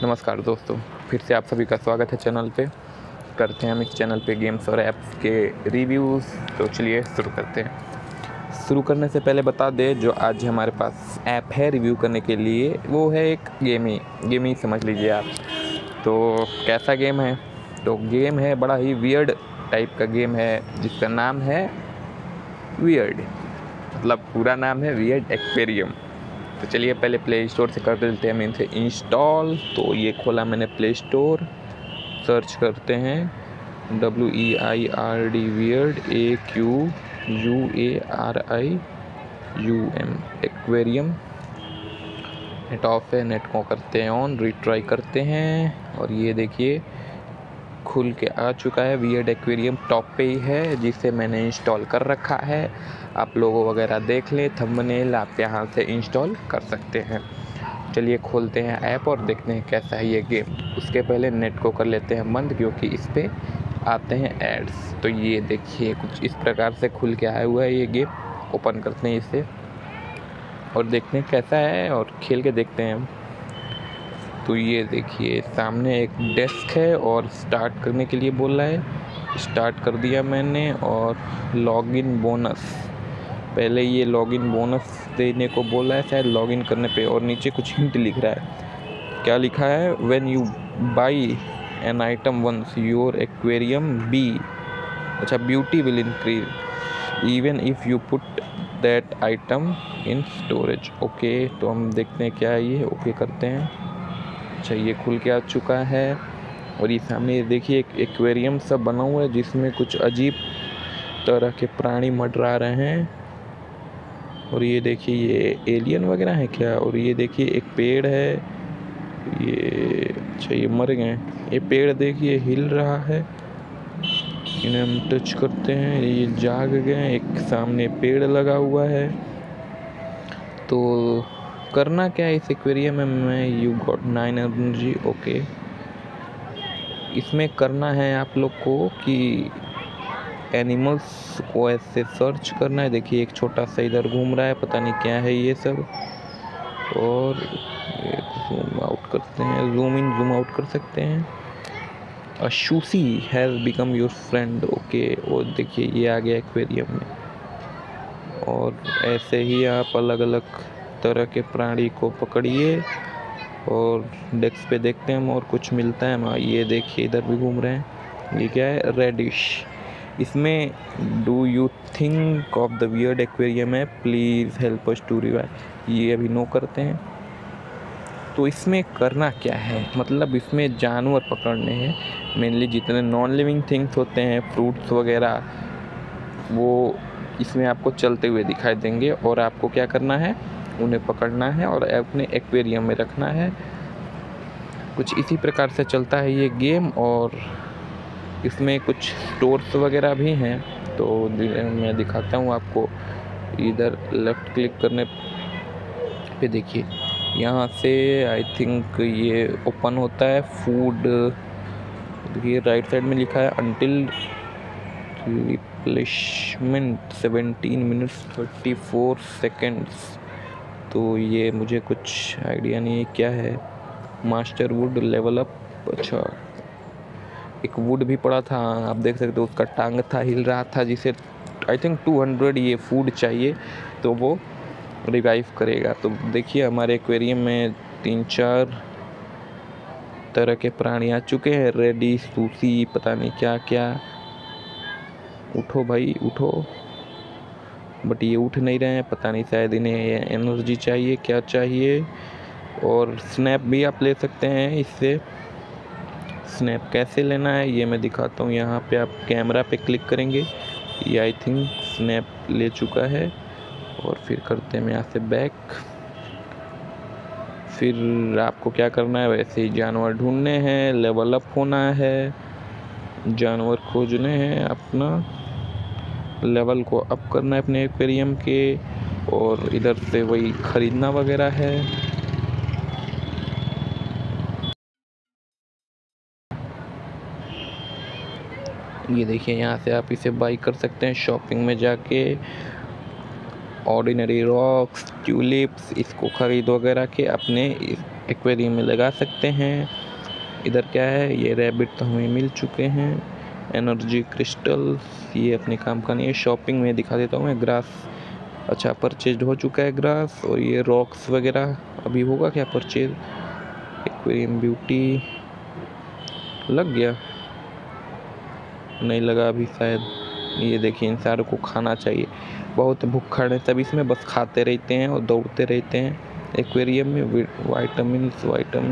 नमस्कार दोस्तों, फिर से आप सभी का स्वागत है चैनल पे। करते हैं हम इस चैनल पे गेम्स और ऐप्स के रिव्यूज़। तो चलिए शुरू करते हैं। शुरू करने से पहले बता दें, जो आज हमारे पास ऐप है रिव्यू करने के लिए वो है एक गेम ही समझ लीजिए आप। तो कैसा गेम है? तो गेम है बड़ा ही वियर्ड टाइप का गेम है जिसका नाम है वियर्ड, मतलब पूरा नाम है वियर्ड एक्वेरियम। तो चलिए पहले प्ले स्टोर से कर देते हैं हम इनसे इंस्टॉल। तो ये खोला मैंने प्ले स्टोर, सर्च करते हैं WEIRD weird AQUARIUM aquarium. Net off है, नेट को करते हैं ऑन, रिट्राई करते हैं और ये देखिए खुल के आ चुका है। वियर्ड एक्वेरियम टॉप पे ही है जिसे मैंने इंस्टॉल कर रखा है। आप लोगों वगैरह देख लें, थंबनेल आप यहाँ से इंस्टॉल कर सकते हैं। चलिए खोलते हैं ऐप और देखते हैं कैसा है ये गेम। उसके पहले नेट को कर लेते हैं बंद, क्योंकि इस पे आते हैं एड्स। तो ये देखिए कुछ इस प्रकार से खुल के आया हुआ है ये गेम। ओपन करते हैं इसे और देखते हैं कैसा है और खेल के देखते हैं हम। तो ये देखिए सामने एक डेस्क है और स्टार्ट करने के लिए बोल रहा है। स्टार्ट कर दिया मैंने और लॉगिन बोनस, पहले ये लॉगिन बोनस देने को बोला है शायद लॉगिन करने पे। और नीचे कुछ हिंट लिख रहा है। क्या लिखा है? When you buy an item once your aquarium be, अच्छा, beauty will increase even if you put that item in storage. Okay, तो हम देखते हैं क्या है ये। ओके करते हैं। अच्छा, ये खुल के आ चुका है और ये सामने देखिए एक एक्वेरियम सा बना हुआ है जिसमें कुछ अजीब तरह के प्राणी मंडरा रहे हैं। और ये देखिए ये एलियन वगैरह है क्या? और ये देखिए एक पेड़ है, ये अच्छा ये मर गए। ये पेड़ देखिए हिल रहा है, इन्हें हम टच करते हैं, ये जाग गए। एक सामने पेड़ लगा हुआ है। तो करना क्या है इस एक्वेरियम में? You got 9 energy. ओके, इसमें करना है आप लोग को कि एनिमल्स को ऐसे सर्च करना है। देखिए एक छोटा सा इधर घूम रहा है, पता नहीं क्या है ये सब। और जूम आउट करते हैं, जूम इन जूम आउट कर सकते हैं। A shoosie has become your friend. Okay, और देखिए ये आ गया एक्वेरियम में। और ऐसे ही आप अलग अलग तरह के प्राणी को पकड़िए और डेस्क पे देखते हैं हम और कुछ मिलता है हम। ये देखिए इधर भी घूम रहे हैं। ये क्या है? रेडिश। इसमें do you think of the weird aquarium है, please help us to revive. ये अभी नो करते हैं। तो इसमें करना क्या है, मतलब इसमें जानवर पकड़ने हैं मेनली। जितने नॉन लिविंग थिंग्स होते हैं, फ्रूट्स वगैरह, वो इसमें आपको चलते हुए दिखाई देंगे और आपको क्या करना है, उन्हें पकड़ना है और अपने एक्वेरियम में रखना है। कुछ इसी प्रकार से चलता है ये गेम। और इसमें कुछ स्टोर्स वगैरह भी हैं, तो मैं दिखाता हूँ आपको। इधर लेफ़्ट क्लिक करने पे देखिए यहाँ से आई थिंक ये ओपन होता है फूड। देखिए राइट साइड में लिखा है अनटिल रिप्लेसमेंट 17 मिनट्स 34 सेकेंड्स। तो ये मुझे कुछ आइडिया नहीं है क्या है। Master wood level up. अच्छा, एक वुड भी पड़ा था, आप देख सकते हो, उसका टांग था, हिल रहा था, जिसे आई थिंक 200 ये फूड चाहिए तो वो रिवाइव करेगा। तो देखिए हमारे एक्वेरियम में 3-4 तरह के प्राणी आ चुके हैं। रेडी, सूसी, पता नहीं क्या क्या। उठो भाई उठो, बट ये उठ नहीं रहे हैं, पता नहीं, शायद इन्हें एनर्जी चाहिए, क्या चाहिए। और स्नैप भी आप ले सकते हैं इससे। स्नैप कैसे लेना है ये मैं दिखाता हूँ। यहाँ पे आप कैमरा पे क्लिक करेंगे, ये आई थिंक स्नैप ले चुका है। और फिर करते हैं यहाँ से बैक। फिर आपको क्या करना है, वैसे ही जानवर ढूंढने हैं, लेवल अप होना है, जानवर खोजने हैं, अपना लेवल को अप करना है अपने एक्वेरियम के। और इधर से वही खरीदना वगैरह है। ये देखिए यहाँ से आप इसे बाई कर सकते हैं शॉपिंग में जाके। ऑर्डिनरी रॉक्स, ट्यूलिप्स, इसको खरीद वगैरह के अपने एक्वेरियम में लगा सकते हैं। इधर क्या है, ये रैबिट तो हमें मिल चुके हैं। एनर्जी क्रिस्टल्स, ये अपने काम का नहीं है। शॉपिंग में दिखा देता हूँ मैं। ग्रास अच्छा परचेज हो चुका है ग्रास। और ये रॉक्स वगैरह अभी होगा क्या परचेज। एक्वेरियम ब्यूटी लग गया, नहीं लगा अभी शायद। ये देखिए इन सारों को खाना चाहिए, बहुत भूखड़ है सब इसमें, बस खाते रहते हैं और दौड़ते रहते हैं। एक्वेरियम में वाइटामिन्स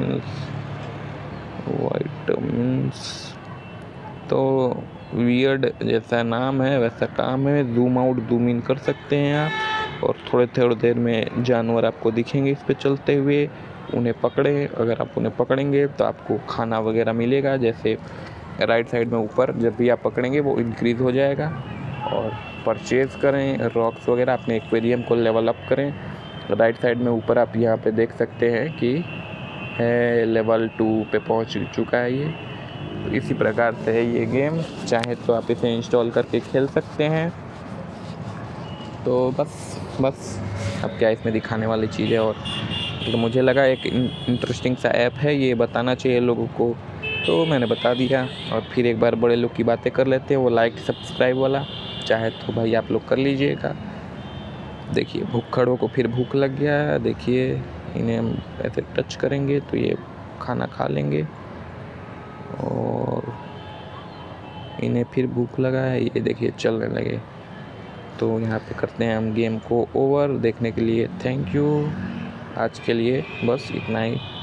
तो वियर्ड जैसा नाम है वैसा काम है। जूम आउट जूम इन कर सकते हैं आप, और थोड़ी देर में जानवर आपको दिखेंगे इस पे चलते हुए। उन्हें पकड़ें, अगर आप उन्हें पकड़ेंगे तो आपको खाना वगैरह मिलेगा। जैसे राइट साइड में ऊपर जब भी आप पकड़ेंगे वो इंक्रीज़ हो जाएगा। और परचेज़ करें रॉक्स वगैरह, अपने एक्वेरियम को लेवल अप करें। राइट साइड में ऊपर आप यहाँ पे देख सकते हैं कि है लेवल 2 पे पहुँच चुका है ये। तो इसी प्रकार से है ये गेम, चाहे तो आप इसे इंस्टॉल करके खेल सकते हैं। तो बस अब क्या इसमें दिखाने वाली चीज़ है। और तो मुझे लगा एक इंटरेस्टिंग सा ऐप है, ये बताना चाहिए लोगों को, तो मैंने बता दिया। और फिर एक बार बड़े लोग की बातें कर लेते हैं, वो लाइक सब्सक्राइब वाला, चाहे तो भाई आप लोग कर लीजिएगा। देखिए भूखड़ों को फिर भूख लग गया, देखिए इन्हें हम ऐसे टच करेंगे तो ये खाना खा लेंगे। और इन्हें फिर भूख लगा है, ये देखिए चलने लगे। तो यहाँ पे करते हैं हम गेम को ओवर। देखने के लिए थैंक यू। आज के लिए बस इतना ही।